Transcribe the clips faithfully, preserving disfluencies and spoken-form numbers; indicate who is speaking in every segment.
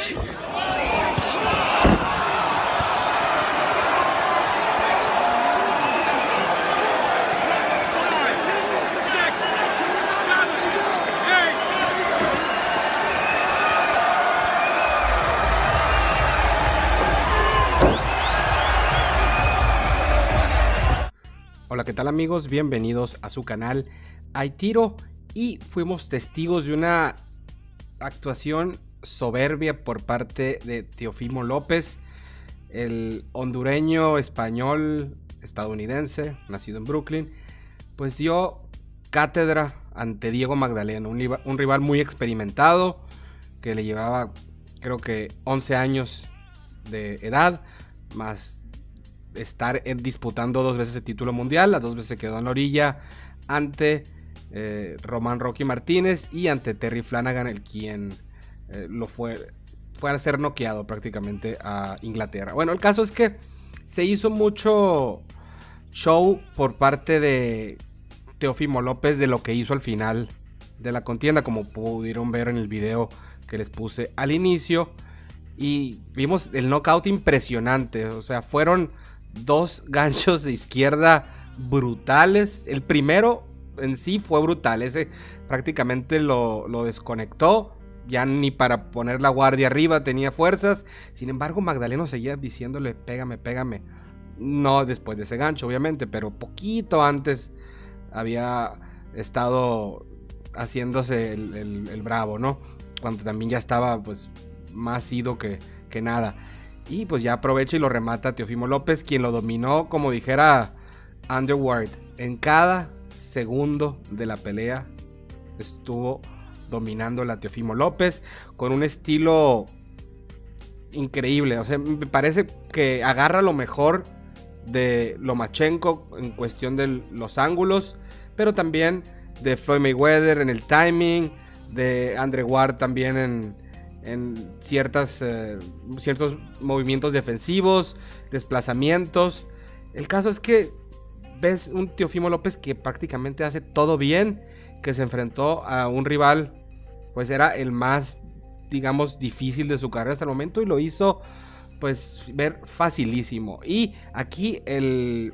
Speaker 1: Hola, ¿qué tal amigos? Bienvenidos a su canal Hay Tiro, y fuimos testigos de una actuación soberbia por parte de Teofimo López, el hondureño español estadounidense, nacido en Brooklyn. Pues dio cátedra ante Diego Magdaleno, un, un rival muy experimentado, que le llevaba creo que once años de edad, más estar disputando dos veces el título mundial. Las dos veces se quedó en la orilla ante eh, Román Rocky Martínez y ante Terry Flanagan, el quien eh, lo fue, fue a ser noqueado prácticamente a Inglaterra. Bueno, el caso es que se hizo mucho show por parte de Teofimo López de lo que hizo al final de la contienda, como pudieron ver en el video que les puse al inicio, y vimos el knockout impresionante. O sea, fueron dos ganchos de izquierda brutales. El primero en sí fue brutal. Ese prácticamente lo, lo desconectó. Ya ni para poner la guardia arriba tenía fuerzas. Sin embargo, Magdaleno seguía diciéndole pégame, pégame. No después de ese gancho, obviamente, pero poquito antes había estado haciéndose el, el, el bravo, ¿no? Cuando también ya estaba pues más ido que, que nada. Y pues ya aprovecha y lo remata Teofimo López, quien lo dominó, como dijera Underwood. En cada segundo de la pelea estuvo dominando a Teofimo López con un estilo increíble. O sea, me parece que agarra lo mejor de Lomachenko en cuestión de los ángulos, pero también de Floyd Mayweather en el timing, de Andre Ward también en... en ciertas, eh, ciertos movimientos defensivos, desplazamientos. El caso es que ves un Teofimo López que prácticamente hace todo bien, que se enfrentó a un rival, pues era el más, digamos, difícil de su carrera hasta el momento, y lo hizo pues ver facilísimo. Y aquí el,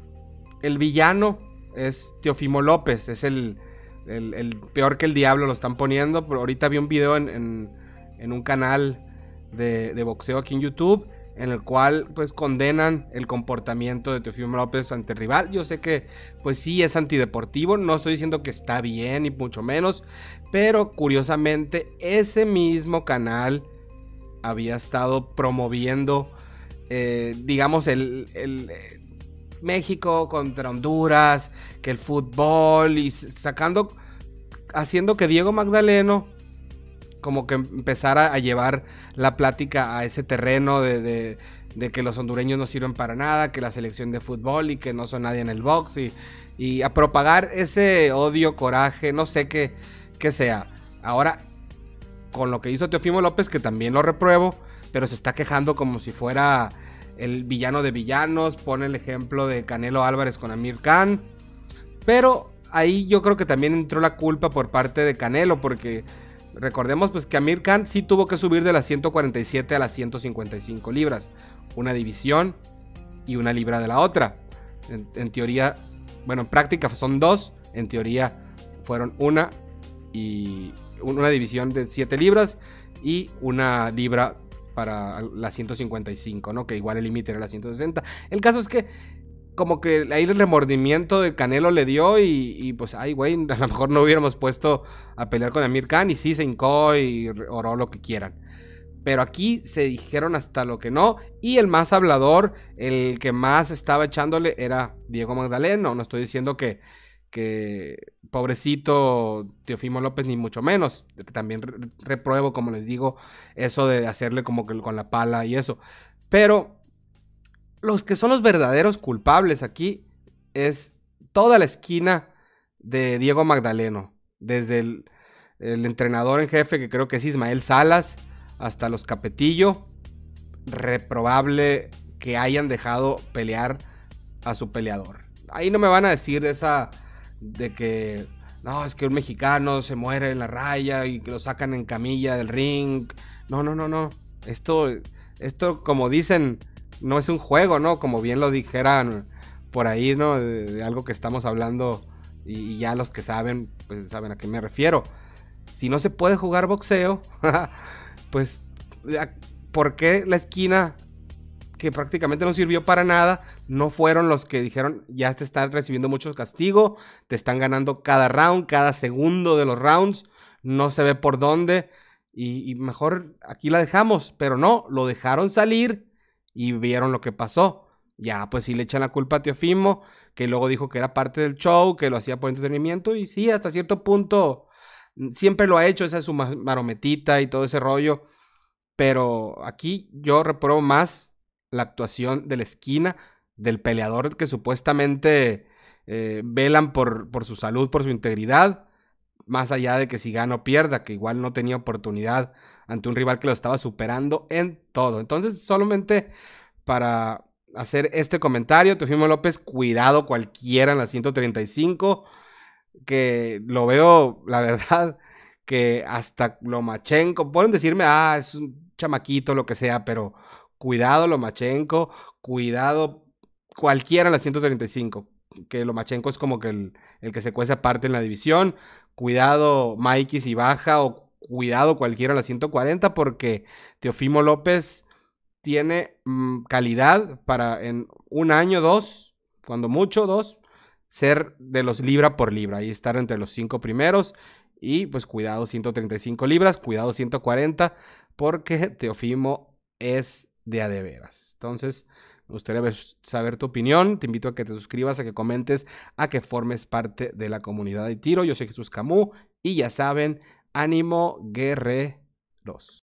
Speaker 1: el villano es Teofimo López, es el, el, el peor que el diablo lo están poniendo. Pero ahorita vi un video en, en en un canal de, de boxeo aquí en YouTube, en el cual pues condenan el comportamiento de Teofimo López ante el rival. Yo sé que pues sí es antideportivo, no estoy diciendo que está bien ni mucho menos, pero curiosamente ese mismo canal había estado promoviendo eh, digamos el, el eh, México contra Honduras, que el fútbol, y sacando, haciendo que Diego Magdaleno como que empezara a llevar la plática a ese terreno de, de, de que los hondureños no sirven para nada, que la selección de fútbol y que no son nadie en el box, y, y a propagar ese odio, coraje, no sé qué, qué sea. Ahora, con lo que hizo Teofimo López, que también lo repruebo, pero se está quejando como si fuera el villano de villanos, pone el ejemplo de Canelo Álvarez con Amir Khan, pero ahí yo creo que también entró la culpa por parte de Canelo, porque recordemos pues que Amir Khan sí tuvo que subir de las ciento cuarenta y siete a las ciento cincuenta y cinco libras, una división y una libra de la otra. En, en teoría, bueno, en práctica son dos, en teoría fueron una y una división de siete libras y una libra para las ciento cincuenta y cinco, ¿no? Que igual el límite era las ciento sesenta. El caso es que como que ahí el remordimiento de Canelo le dio y, y pues, ay, güey, a lo mejor no hubiéramos puesto a pelear con Amir Khan, y sí se hincó y oró lo que quieran. Pero aquí se dijeron hasta lo que no, y el más hablador, el que más estaba echándole era Diego Magdaleno. No estoy diciendo que, que pobrecito Teofimo López, ni mucho menos. También repruebo, como les digo, eso de hacerle como que con la pala y eso. Pero los que son los verdaderos culpables aquí es toda la esquina de Diego Magdaleno, desde el, el entrenador en jefe, que creo que es Ismael Salas, hasta los Capetillo. Reprobable que hayan dejado pelear a su peleador. Ahí no me van a decir esa de que no, es que un mexicano se muere en la raya y que lo sacan en camilla del ring. No, no, no, no. Esto, esto como dicen, no es un juego, ¿no? Como bien lo dijeran por ahí, ¿no? De, de algo que estamos hablando y, y ya los que saben, pues saben a qué me refiero. Si no se puede jugar boxeo, pues, ¿por qué la esquina, que prácticamente no sirvió para nada, no fueron los que dijeron, ya te están recibiendo mucho castigo, te están ganando cada round, cada segundo de los rounds, no se ve por dónde, y, y mejor aquí la dejamos? Pero no, lo dejaron salir y vieron lo que pasó. Ya, pues sí le echan la culpa a Teofimo, que luego dijo que era parte del show, que lo hacía por entretenimiento, y sí, hasta cierto punto siempre lo ha hecho, esa es su marometita y todo ese rollo. Pero aquí yo repruebo más la actuación de la esquina, del peleador que supuestamente eh, velan por, por su salud, por su integridad, más allá de que si gana o pierda, que igual no tenía oportunidad ante un rival que lo estaba superando en todo. Entonces, solamente para hacer este comentario, Teofimo López, cuidado cualquiera en la ciento treinta y cinco, que lo veo, la verdad, que hasta Lomachenko, pueden decirme, ah, es un chamaquito, lo que sea, pero cuidado Lomachenko, cuidado cualquiera en la ciento treinta y cinco, que Lomachenko es como que el, el que se cuece aparte en la división, cuidado Mikey si baja, o cuidado cualquiera en la ciento cuarenta, porque Teofimo López tiene mmm, calidad para en un año, dos, cuando mucho, dos, ser de los libra por libra y estar entre los cinco primeros. Y pues cuidado ciento treinta y cinco libras, cuidado ciento cuarenta, porque Teofimo es de a de veras. Entonces, me gustaría saber tu opinión. Te invito a que te suscribas, a que comentes, a que formes parte de la comunidad de tiro. Yo soy Jesús Camus y ya saben, ánimo guerreros.